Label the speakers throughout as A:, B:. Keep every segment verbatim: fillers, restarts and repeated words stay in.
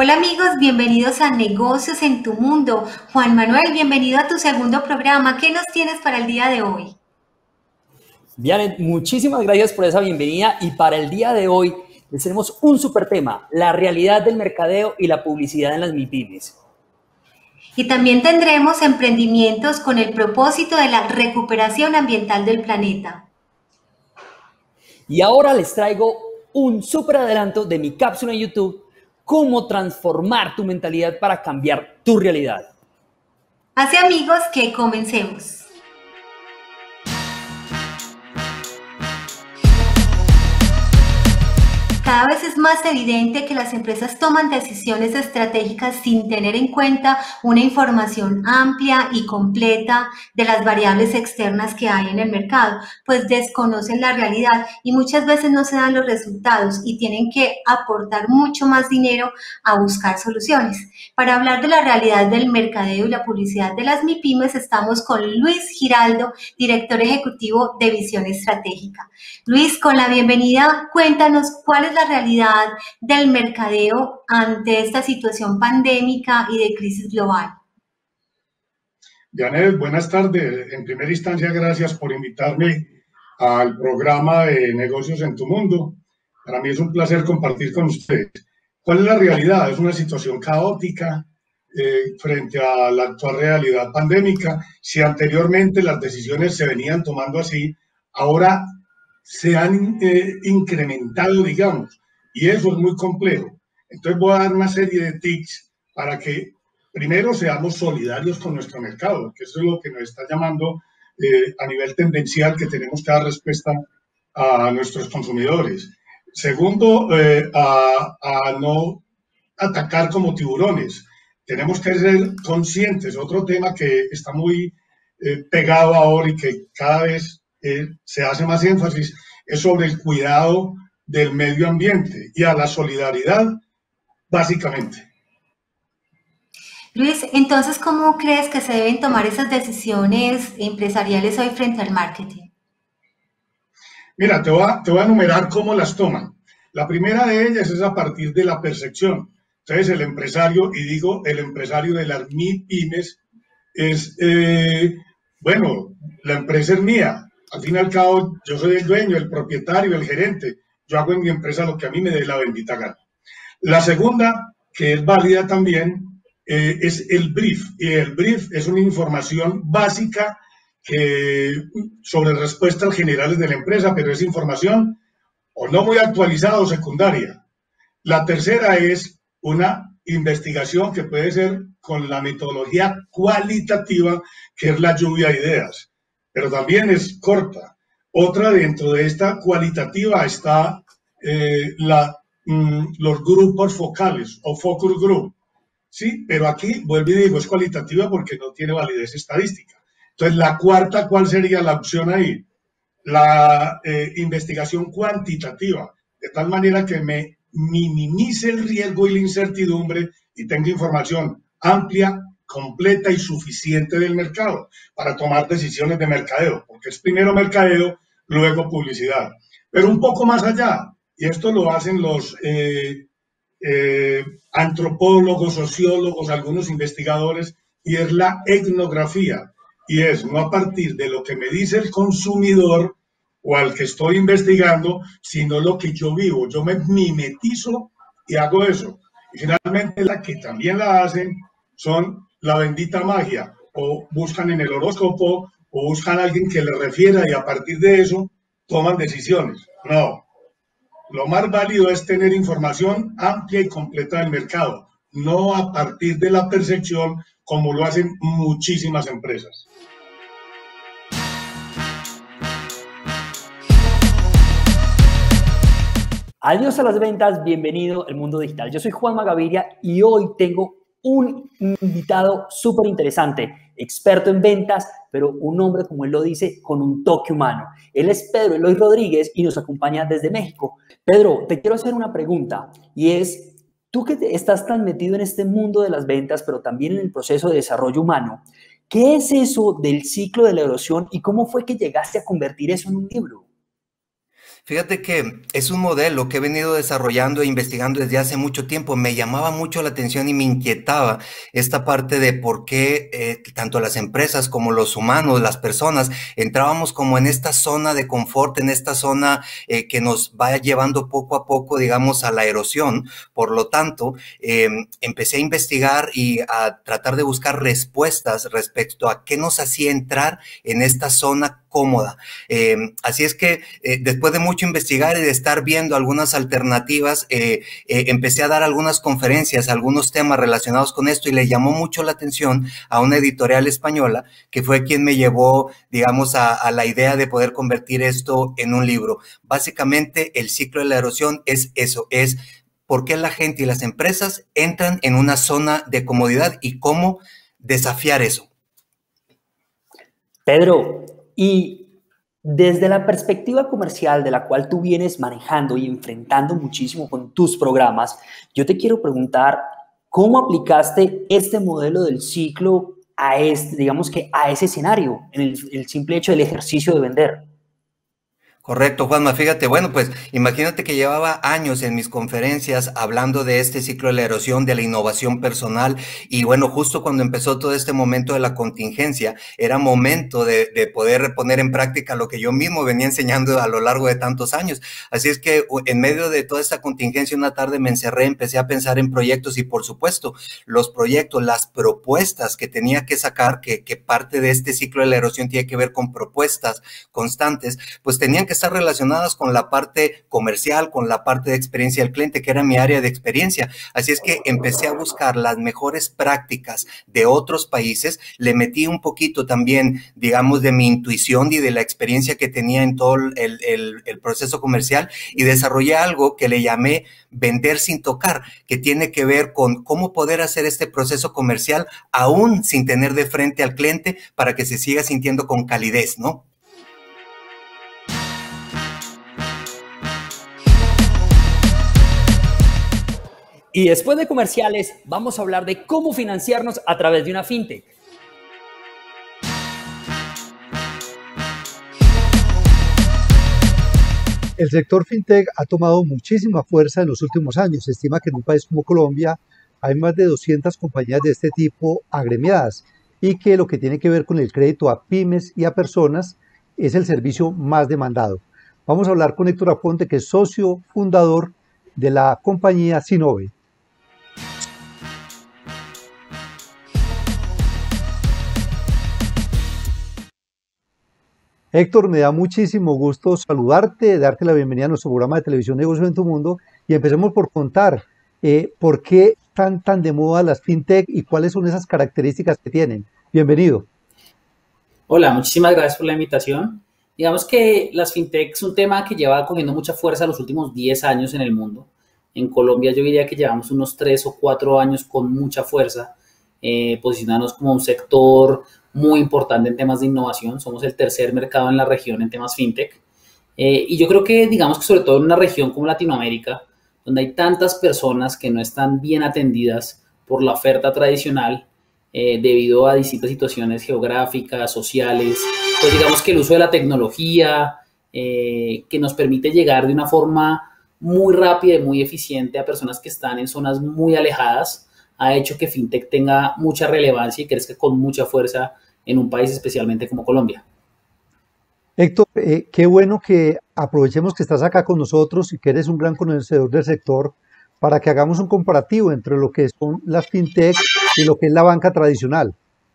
A: Hola amigos, bienvenidos a Negocios en tu Mundo. Juan Manuel, bienvenido a tu segundo programa. ¿Qué nos tienes para el día de hoy?
B: Diane, muchísimas gracias por esa bienvenida y para el día de hoy les tenemos un super tema, la realidad del mercadeo y la publicidad en las MIPYMES.
A: Y también tendremos emprendimientos con el propósito de la recuperación ambiental del planeta.
B: Y ahora les traigo un súper adelanto de mi cápsula en YouTube, cómo transformar tu mentalidad para cambiar tu realidad.
A: Así amigos, que comencemos. Cada vez es más evidente que las empresas toman decisiones estratégicas sin tener en cuenta una información amplia y completa de las variables externas que hay en el mercado, pues desconocen la realidad y muchas veces no se dan los resultados y tienen que aportar mucho más dinero a buscar soluciones. Para hablar de la realidad del mercadeo y la publicidad de las MIPYMES estamos con Luis Giraldo, director ejecutivo de Visión Estratégica. Luis, con la bienvenida, cuéntanos cuál es la realidad del mercadeo ante esta situación pandémica y de crisis global.
C: Janet, buenas tardes. En primera instancia, gracias por invitarme al programa de Negocios en tu Mundo. Para mí es un placer compartir con ustedes. ¿Cuál es la realidad? Es una situación caótica eh, frente a la actual realidad pandémica. Si anteriormente las decisiones se venían tomando así, ahora se han eh, incrementado, digamos, y eso es muy complejo. Entonces voy a dar una serie de tips para que primero seamos solidarios con nuestro mercado, que eso es lo que nos está llamando eh, a nivel tendencial, que tenemos que dar respuesta a nuestros consumidores. Segundo, eh, a, a no atacar como tiburones. Tenemos que ser conscientes. Otro tema que está muy eh, pegado ahora y que cada vez eh, se hace más énfasis es sobre el cuidado del medio ambiente y a la solidaridad, básicamente.
A: Luis, entonces, ¿cómo crees que se deben tomar esas decisiones empresariales hoy frente al marketing?
C: Mira, te voy a, te voy a enumerar cómo las toman. La primera de ellas es a partir de la percepción. Entonces, el empresario, y digo el empresario de las MIPYMES, es, eh, bueno, la empresa es mía. Al fin y al cabo, yo soy el dueño, el propietario, el gerente. Yo hago en mi empresa lo que a mí me dé la bendita gana. La segunda, que es válida también, eh, es el brief. Y el brief es una información básica que, sobre respuestas generales de la empresa, pero es información o no muy actualizada o secundaria. La tercera es una investigación que puede ser con la metodología cualitativa, que es la lluvia de ideas, pero también es corta. Otra dentro de esta cualitativa está eh, la, mm, los grupos focales o focus group, ¿sí? Pero aquí, vuelvo y digo, es cualitativa porque no tiene validez estadística. Entonces, la cuarta, ¿cuál sería la opción ahí? La eh, investigación cuantitativa, de tal manera que me minimice el riesgo y la incertidumbre y tenga información amplia, completa y suficiente del mercado para tomar decisiones de mercadeo, porque es primero mercadeo, luego publicidad. Pero un poco más allá, y esto lo hacen los eh, eh, antropólogos, sociólogos, algunos investigadores, y es la etnografía, y es no a partir de lo que me dice el consumidor o al que estoy investigando, sino lo que yo vivo. Yo me mimetizo y hago eso. Y finalmente la que también la hacen son la bendita magia, o buscan en el horóscopo, o buscan a alguien que le refiera y a partir de eso toman decisiones. No, lo más válido es tener información amplia y completa del mercado, no a partir de la percepción como lo hacen muchísimas empresas.
B: Adiós a las ventas, bienvenido al mundo digital. Yo soy Juanma Gaviria y hoy tengo un invitado súper interesante, experto en ventas, pero un hombre, como él lo dice, con un toque humano. Él es Pedro Eloy Rodríguez y nos acompaña desde México. Pedro, te quiero hacer una pregunta y es, tú que estás tan metido en este mundo de las ventas, pero también en el proceso de desarrollo humano, ¿qué es eso del ciclo de la erosión y cómo fue que llegaste a convertir eso en un libro?
D: Fíjate que es un modelo que he venido desarrollando e investigando desde hace mucho tiempo. Me llamaba mucho la atención y me inquietaba esta parte de por qué eh, tanto las empresas como los humanos, las personas, entrábamos como en esta zona de confort, en esta zona eh, que nos va llevando poco a poco, digamos, a la erosión. Por lo tanto, eh, empecé a investigar y a tratar de buscar respuestas respecto a qué nos hacía entrar en esta zona cómoda. Eh, así es que eh, después de mucho investigar y de estar viendo algunas alternativas, eh, eh, empecé a dar algunas conferencias, algunos temas relacionados con esto y le llamó mucho la atención a una editorial española que fue quien me llevó, digamos, a, a la idea de poder convertir esto en un libro. Básicamente, el ciclo de la erosión es eso, es por qué la gente y las empresas entran en una zona de comodidad y cómo desafiar eso.
B: Pedro, y desde la perspectiva comercial de la cual tú vienes manejando y enfrentando muchísimo con tus programas, yo te quiero preguntar, ¿cómo aplicaste este modelo del ciclo a este, digamos que a ese escenario, en el, el simple hecho del ejercicio de vender?
D: Correcto, Juanma. Fíjate, bueno, pues imagínate que llevaba años en mis conferencias hablando de este ciclo de la erosión, de la innovación personal y bueno, justo cuando empezó todo este momento de la contingencia, era momento de, de poder poner en práctica lo que yo mismo venía enseñando a lo largo de tantos años. Así es que en medio de toda esta contingencia, una tarde me encerré, empecé a pensar en proyectos y por supuesto, los proyectos, las propuestas que tenía que sacar, que, que parte de este ciclo de la erosión tiene que ver con propuestas constantes, pues tenían que estar relacionadas con la parte comercial, con la parte de experiencia del cliente, que era mi área de experiencia. Así es que empecé a buscar las mejores prácticas de otros países, le metí un poquito también, digamos, de mi intuición y de la experiencia que tenía en todo el, el, el proceso comercial y desarrollé algo que le llamé vender sin tocar, que tiene que ver con cómo poder hacer este proceso comercial aún sin tener de frente al cliente para que se siga sintiendo con calidez, ¿no?
B: Y después de comerciales, vamos a hablar de cómo financiarnos a través de una fintech.
E: El sector fintech ha tomado muchísima fuerza en los últimos años. Se estima que en un país como Colombia hay más de doscientas compañías de este tipo agremiadas y que lo que tiene que ver con el crédito a pymes y a personas es el servicio más demandado. Vamos a hablar con Héctor Aponte, que es socio fundador de la compañía Sinove. Héctor, me da muchísimo gusto saludarte, darte la bienvenida a nuestro programa de televisión Negocios en tu Mundo y empecemos por contar eh, por qué están tan de moda las fintech y cuáles son esas características que tienen. Bienvenido.
F: Hola, muchísimas gracias por la invitación. Digamos que las fintech es un tema que lleva cogiendo mucha fuerza los últimos diez años en el mundo. En Colombia yo diría que llevamos unos tres o cuatro años con mucha fuerza, eh, posicionarnos como un sector muy importante en temas de innovación. Somos el tercer mercado en la región en temas fintech. Eh, y yo creo que, digamos que sobre todo en una región como Latinoamérica, donde hay tantas personas que no están bien atendidas por la oferta tradicional eh, debido a distintas situaciones geográficas, sociales, pues digamos que el uso de la tecnología eh, que nos permite llegar de una forma muy rápida y muy eficiente a personas que están en zonas muy alejadas, ha hecho que fintech tenga mucha relevancia y crezca con mucha fuerza en un país especialmente como Colombia.
E: Héctor, eh, qué bueno que aprovechemos que estás acá con nosotros y que eres un gran conocedor del sector para que hagamos un comparativo entre lo que son las fintech y lo que es la banca tradicional.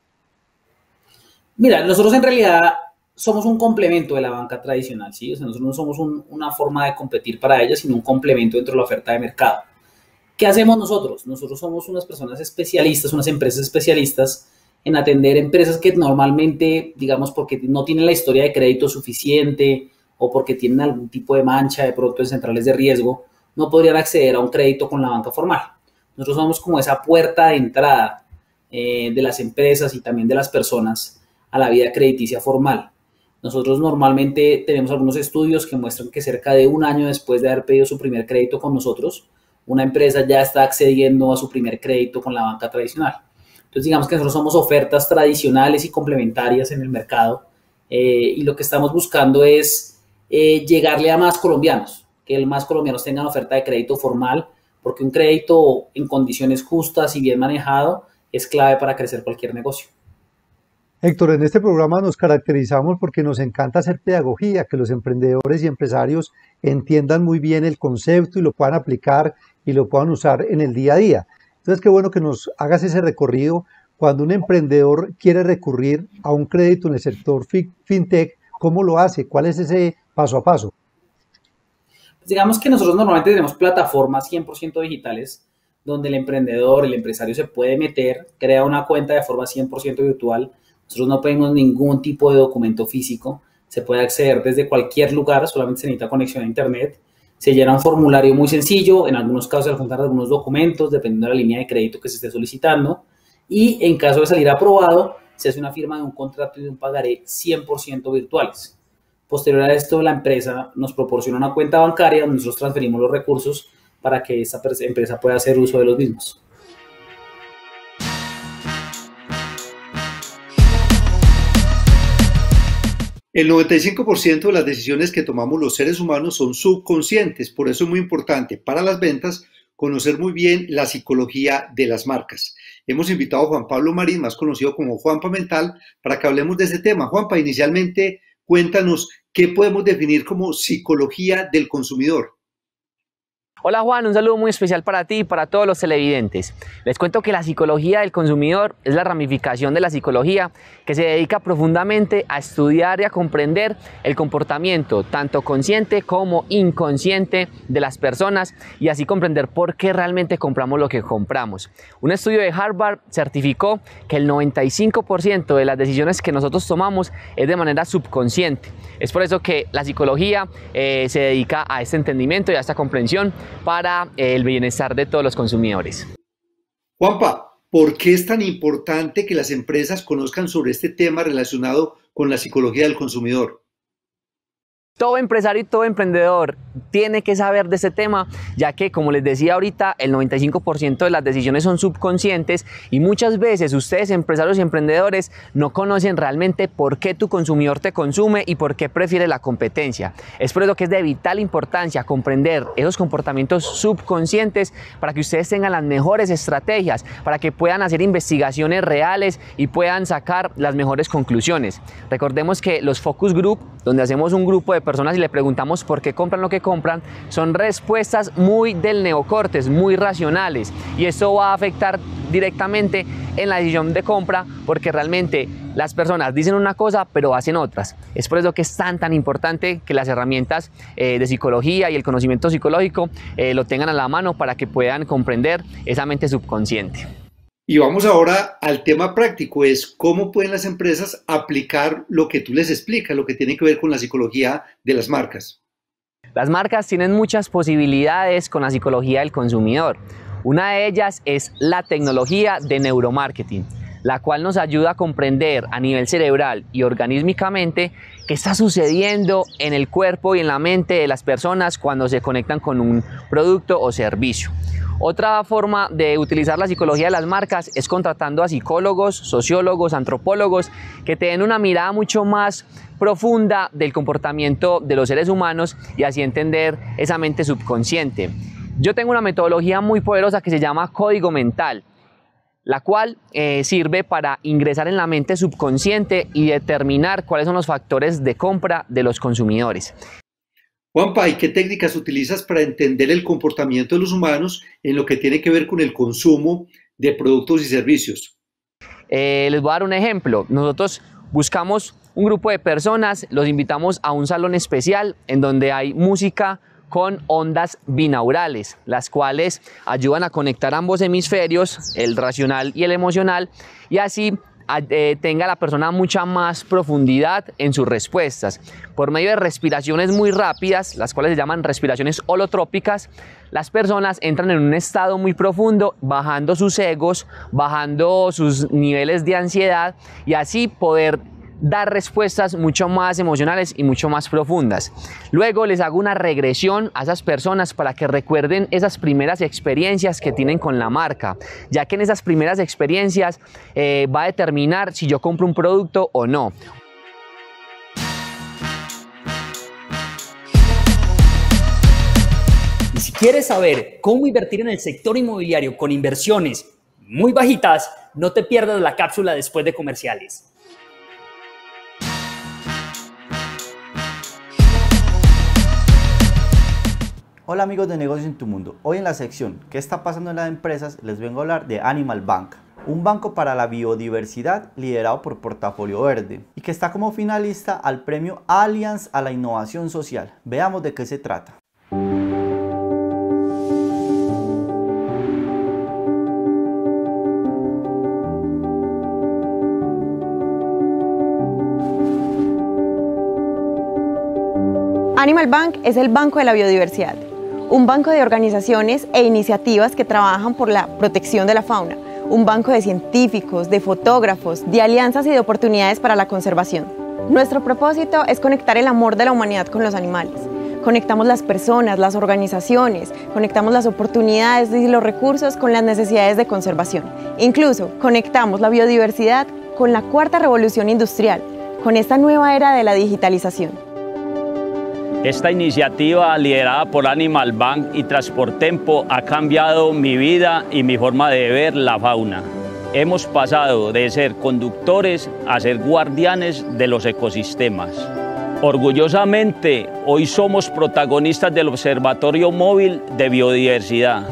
F: Mira, nosotros en realidad somos un complemento de la banca tradicional, ¿sí? O sea, nosotros no somos un, una forma de competir para ella, sino un complemento dentro de la oferta de mercado. ¿Qué hacemos nosotros? Nosotros somos unas personas especialistas, unas empresas especialistas en atender empresas que normalmente, digamos, porque no tienen la historia de crédito suficiente o porque tienen algún tipo de mancha de pronto en centrales de riesgo, no podrían acceder a un crédito con la banca formal. Nosotros somos como esa puerta de entrada eh, de las empresas y también de las personas a la vida crediticia formal. Nosotros normalmente tenemos algunos estudios que muestran que cerca de un año después de haber pedido su primer crédito con nosotros, una empresa ya está accediendo a su primer crédito con la banca tradicional. Entonces, digamos que nosotros somos ofertas tradicionales y complementarias en el mercado eh, y lo que estamos buscando es eh, llegarle a más colombianos, que el más colombianos tengan oferta de crédito formal, porque un crédito en condiciones justas y bien manejado es clave para crecer cualquier negocio.
E: Héctor, en este programa nos caracterizamos porque nos encanta hacer pedagogía, que los emprendedores y empresarios entiendan muy bien el concepto y lo puedan aplicar y lo puedan usar en el día a día. Entonces, qué bueno que nos hagas ese recorrido. Cuando un emprendedor quiere recurrir a un crédito en el sector fintech, ¿cómo lo hace? ¿Cuál es ese paso a paso?
F: Pues digamos que nosotros normalmente tenemos plataformas cien por ciento digitales donde el emprendedor, el empresario se puede meter, crea una cuenta de forma cien por ciento virtual. Nosotros no pedimos ningún tipo de documento físico, se puede acceder desde cualquier lugar, solamente se necesita conexión a internet. Se llena un formulario muy sencillo, en algunos casos se adjuntan algunos documentos, dependiendo de la línea de crédito que se esté solicitando. Y en caso de salir aprobado, se hace una firma de un contrato y de un pagaré cien por ciento virtuales. Posterior a esto, la empresa nos proporciona una cuenta bancaria donde nosotros transferimos los recursos para que esta empresa pueda hacer uso de los mismos.
G: El noventa y cinco por ciento de las decisiones que tomamos los seres humanos son subconscientes, por eso es muy importante para las ventas conocer muy bien la psicología de las marcas. Hemos invitado a Juan Pablo Marín, más conocido como Juanpa Mental, para que hablemos de este tema. Juanpa, inicialmente cuéntanos qué podemos definir como psicología del consumidor.
B: Hola Juan, un saludo muy especial para ti y para todos los televidentes. Les cuento que la psicología del consumidor es la ramificación de la psicología que se dedica profundamente a estudiar y a comprender el comportamiento tanto consciente como inconsciente de las personas y así comprender por qué realmente compramos lo que compramos. Un estudio de Harvard certificó que el noventa y cinco por ciento de las decisiones que nosotros tomamos es de manera subconsciente. Es por eso que la psicología eh, se dedica a este entendimiento y a esta comprensión para el bienestar de todos los consumidores.
G: Juanpa, ¿por qué es tan importante que las empresas conozcan sobre este tema relacionado con la psicología del consumidor?
B: Todo empresario y todo emprendedor tiene que saber de este tema, ya que, como les decía ahorita, el noventa y cinco por ciento de las decisiones son subconscientes y muchas veces ustedes, empresarios y emprendedores, no conocen realmente por qué tu consumidor te consume y por qué prefiere la competencia. Es por eso que es de vital importancia comprender esos comportamientos subconscientes para que ustedes tengan las mejores estrategias, para que puedan hacer investigaciones reales y puedan sacar las mejores conclusiones. Recordemos que los focus group, donde hacemos un grupo de personas y le preguntamos por qué compran lo que compran, son respuestas muy del neocortes, muy racionales, y esto va a afectar directamente en la decisión de compra porque realmente las personas dicen una cosa pero hacen otras. Es por eso que es tan tan importante que las herramientas eh, de psicología y el conocimiento psicológico eh, lo tengan a la mano para que puedan comprender esa mente subconsciente.
G: Y vamos ahora al tema práctico, es cómo pueden las empresas aplicar lo que tú les explicas, lo que tiene que ver con la psicología de las marcas.
B: Las marcas tienen muchas posibilidades con la psicología del consumidor. Una de ellas es la tecnología de neuromarketing, la cual nos ayuda a comprender a nivel cerebral y organísmicamente qué está sucediendo en el cuerpo y en la mente de las personas cuando se conectan con un producto o servicio. Otra forma de utilizar la psicología de las marcas es contratando a psicólogos, sociólogos, antropólogos que te den una mirada mucho más profunda del comportamiento de los seres humanos y así entender esa mente subconsciente. Yo tengo una metodología muy poderosa que se llama código mental, la cual eh, sirve para ingresar en la mente subconsciente y determinar cuáles son los factores de compra de los consumidores.
G: Juanpa, ¿y qué técnicas utilizas para entender el comportamiento de los humanos en lo que tiene que ver con el consumo de productos y servicios?
B: Eh, les voy a dar un ejemplo. Nosotros buscamos un grupo de personas, los invitamos a un salón especial en donde hay música con ondas binaurales, las cuales ayudan a conectar ambos hemisferios, el racional y el emocional, y así Eh, tenga la persona mucha más profundidad en sus respuestas. Por medio de respiraciones muy rápidas, las cuales se llaman respiraciones holotrópicas, las personas entran en un estado muy profundo, bajando sus egos, bajando sus niveles de ansiedad y así poder dar respuestas mucho más emocionales y mucho más profundas. Luego les hago una regresión a esas personas para que recuerden esas primeras experiencias que tienen con la marca, ya que en esas primeras experiencias eh, va a determinar si yo compro un producto o no. ¿Quieres saber cómo invertir en el sector inmobiliario con inversiones muy bajitas? No te pierdas la cápsula después de comerciales.
H: Hola amigos de Negocios en tu Mundo. Hoy en la sección ¿Qué está pasando en las empresas? Les vengo a hablar de Animal Bank, un banco para la biodiversidad liderado por Portafolio Verde y que está como finalista al premio Allianz a la Innovación Social. Veamos de qué se trata.
I: Animal Bank es el Banco de la Biodiversidad, un banco de organizaciones e iniciativas que trabajan por la protección de la fauna, un banco de científicos, de fotógrafos, de alianzas y de oportunidades para la conservación. Nuestro propósito es conectar el amor de la humanidad con los animales. Conectamos las personas, las organizaciones, conectamos las oportunidades y los recursos con las necesidades de conservación. Incluso conectamos la biodiversidad con la cuarta revolución industrial, con esta nueva era de la digitalización.
J: Esta iniciativa liderada por Animal Bank y Transportempo ha cambiado mi vida y mi forma de ver la fauna. Hemos pasado de ser conductores a ser guardianes de los ecosistemas. Orgullosamente, hoy somos protagonistas del Observatorio Móvil de Biodiversidad.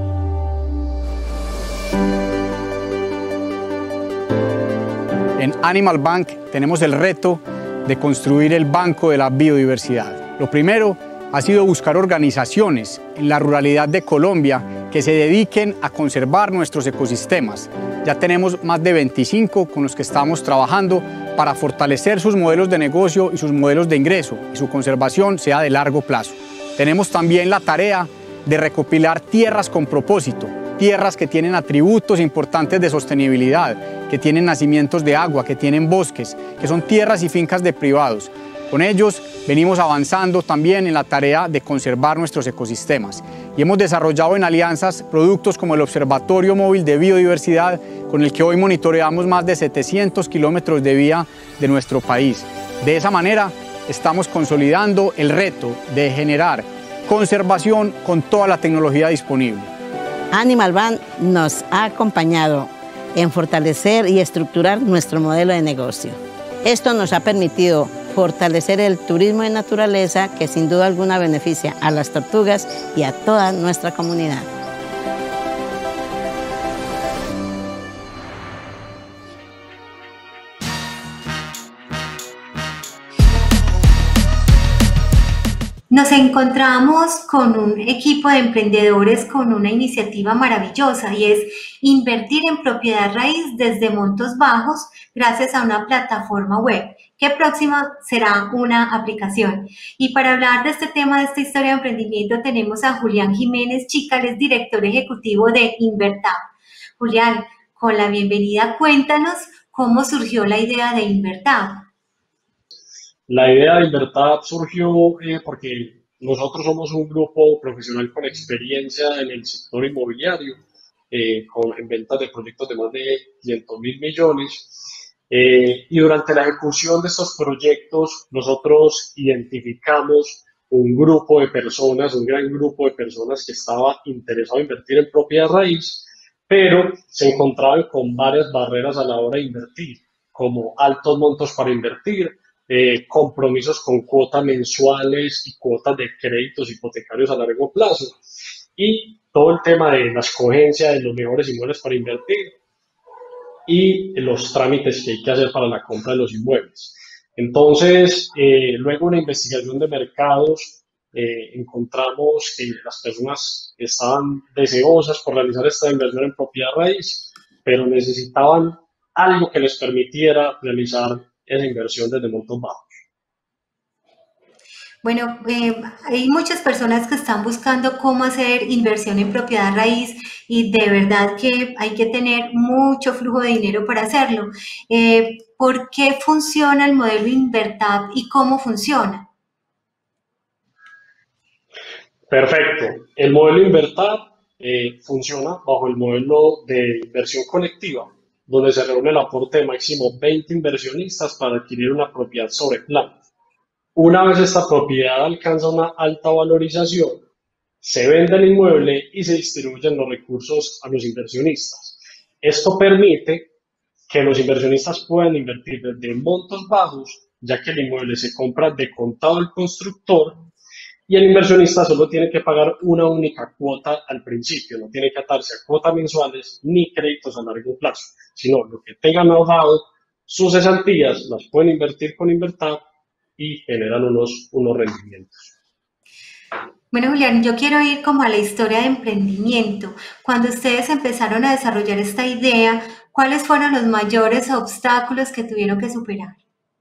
K: En Animal Bank tenemos el reto de construir el Banco de la Biodiversidad. Lo primero ha sido buscar organizaciones en la ruralidad de Colombia que se dediquen a conservar nuestros ecosistemas. Ya tenemos más de veinticinco con los que estamos trabajando para fortalecer sus modelos de negocio y sus modelos de ingreso y su conservación sea de largo plazo. Tenemos también la tarea de recopilar tierras con propósito, tierras que tienen atributos importantes de sostenibilidad, que tienen nacimientos de agua, que tienen bosques, que son tierras y fincas de privados. Con ellos venimos avanzando también en la tarea de conservar nuestros ecosistemas y hemos desarrollado en alianzas productos como el Observatorio Móvil de Biodiversidad, con el que hoy monitoreamos más de setecientos kilómetros de vía de nuestro país. De esa manera estamos consolidando el reto de generar conservación con toda la tecnología disponible.
L: Animal Bank nos ha acompañado en fortalecer y estructurar nuestro modelo de negocio. Esto nos ha permitido fortalecer el turismo de naturaleza que sin duda alguna beneficia a las tortugas y a toda nuestra comunidad.
A: Nos encontramos con un equipo de emprendedores con una iniciativa maravillosa y es invertir en propiedad raíz desde montos bajos gracias a una plataforma web, que próxima será una aplicación. Y para hablar de este tema, de esta historia de emprendimiento, tenemos a Julián Jiménez Chicales, director ejecutivo de Invertab. Julián, con la bienvenida, cuéntanos cómo surgió la idea de Invertab.
M: La idea de Invertab surgió eh, porque nosotros somos un grupo profesional con experiencia en el sector inmobiliario, eh, con, en ventas de proyectos de más de quinientos mil millones. Eh, y durante la ejecución de estos proyectos, nosotros identificamos un grupo de personas, un gran grupo de personas que estaba interesado en invertir en propiedad raíz, pero se encontraban con varias barreras a la hora de invertir, como altos montos para invertir, Eh, compromisos con cuotas mensuales y cuotas de créditos hipotecarios a largo plazo y todo el tema de la escogencia de los mejores inmuebles para invertir y los trámites que hay que hacer para la compra de los inmuebles. Entonces, eh, luego de una investigación de mercados, eh, encontramos que las personas estaban deseosas por realizar esta inversión en propiedad raíz, pero necesitaban algo que les permitiera realizar esa inversión desde montos bajos.
A: Bueno, eh, hay muchas personas que están buscando cómo hacer inversión en propiedad raíz y de verdad que hay que tener mucho flujo de dinero para hacerlo. Eh, ¿Por qué funciona el modelo Invertab y cómo funciona?
M: Perfecto. El modelo Invertab eh, funciona bajo el modelo de inversión colectiva, donde se reúne el aporte de máximo veinte inversionistas para adquirir una propiedad sobre plano. Una vez esta propiedad alcanza una alta valorización, se vende el inmueble y se distribuyen los recursos a los inversionistas. Esto permite que los inversionistas puedan invertir desde montos bajos, ya que el inmueble se compra de contado al constructor y el inversionista solo tiene que pagar una única cuota al principio, no tiene que atarse a cuotas mensuales ni créditos a largo plazo, sino lo que tengan ahorrado, sus cesantías las pueden invertir con Invertap y generan unos, unos rendimientos.
A: Bueno, Julián, yo quiero ir como a la historia de emprendimiento. Cuando ustedes empezaron a desarrollar esta idea, ¿cuáles fueron los mayores obstáculos que tuvieron que superar?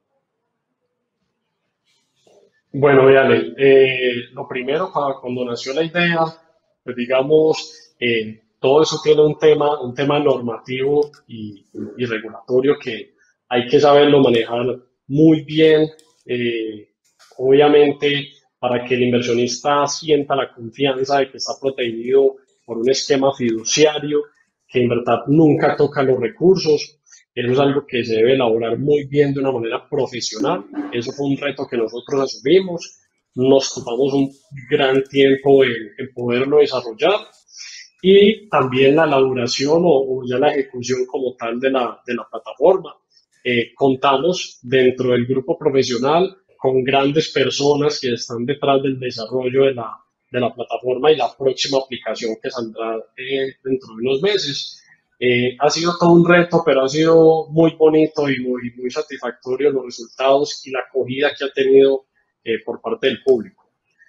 M: Bueno, vean, eh, lo primero, cuando, cuando nació la idea, pues digamos, eh, todo eso tiene un tema, un tema normativo y, y regulatorio que hay que saberlo manejar muy bien, eh, obviamente, para que el inversionista sienta la confianza de que está protegido por un esquema fiduciario, que Invertap nunca toca los recursos. Eso es algo que se debe elaborar muy bien de una manera profesional. Eso fue un reto que nosotros asumimos. Nos tomamos un gran tiempo en, en poderlo desarrollar. Y también la elaboración o, o ya la ejecución como tal de la, de la plataforma. Eh, contamos dentro del grupo profesional con grandes personas que están detrás del desarrollo de la, de la plataforma y la próxima aplicación que saldrá eh, dentro de unos meses. Eh, ha sido todo un reto, pero ha sido muy bonito y muy, muy satisfactorio los resultados y la acogida que ha tenido eh, por parte del público.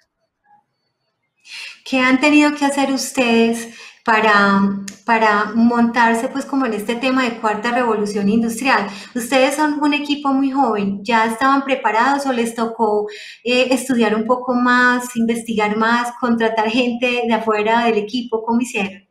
A: ¿Qué han tenido que hacer ustedes para, para montarse pues como en este tema de cuarta revolución industrial? Ustedes son un equipo muy joven, ¿ya estaban preparados o les tocó eh, estudiar un poco más, investigar más, contratar gente de afuera del equipo? ¿Cómo hicieron?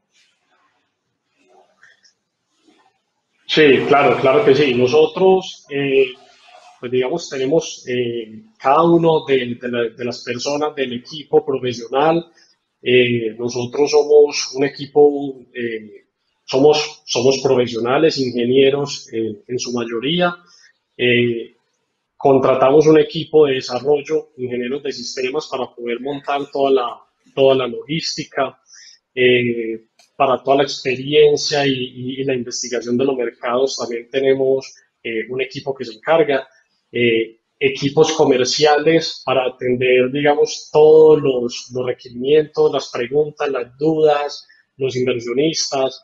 M: Sí, claro, claro que sí. Nosotros, eh, pues digamos, tenemos eh, cada uno de, de, la, de las personas del equipo profesional. Eh, nosotros somos un equipo, eh, somos, somos profesionales, ingenieros eh, en su mayoría. Eh, contratamos un equipo de desarrollo, ingenieros de sistemas, para poder montar toda la, toda la logística. Eh, para toda la experiencia y, y, y la investigación de los mercados también tenemos eh, un equipo que se encarga, eh, equipos comerciales para atender, digamos, todos los, los requerimientos, las preguntas, las dudas, los inversionistas.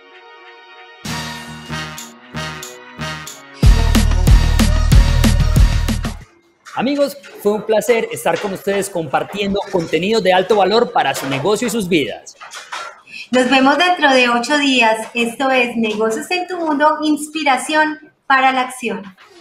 B: Amigos, fue un placer estar con ustedes compartiendo contenido de alto valor para su negocio y sus vidas.
A: Nos vemos dentro de ocho días. Esto es Negocios en tu Mundo, inspiración para la acción.